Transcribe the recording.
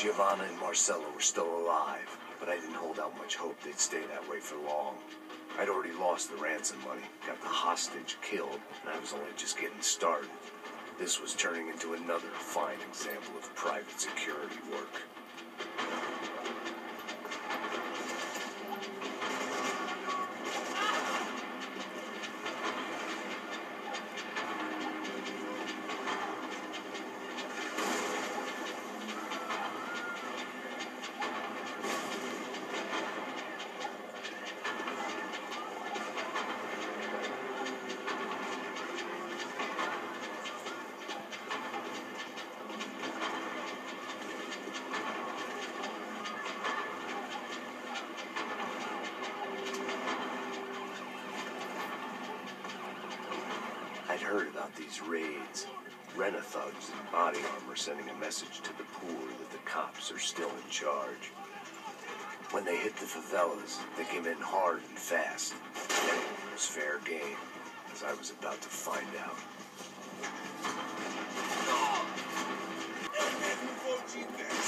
Giovanna and Marcella were still alive, but I didn't hold out much hope they'd stay that way for long. I'd already lost the ransom money, got the hostage killed, and I was only just getting started. This was turning into another fine example of private security work. I'd heard about these raids. Rent-a-thugs in body armor sending a message to the poor that the cops are still in charge. When they hit the favelas, they came in hard and fast. It was fair game, as I was about to find out.